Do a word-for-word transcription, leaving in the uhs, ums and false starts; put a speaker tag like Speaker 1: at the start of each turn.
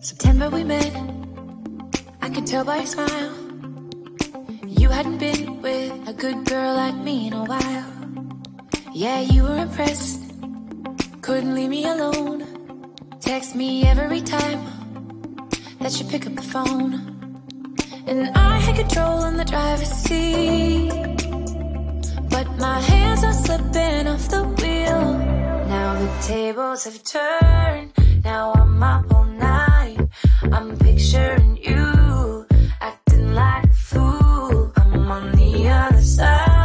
Speaker 1: September we met, I could tell by your smile. You hadn't been with a good girl like me in a while. Yeah, you were impressed, couldn't leave me alone. Text me every time that you pick up the phone. And I had control in the driver's seat, but my hands are slipping off the wheel. Now the tables have turned, now I'm up all night. I'm picturing you acting like a fool. I'm on the other side.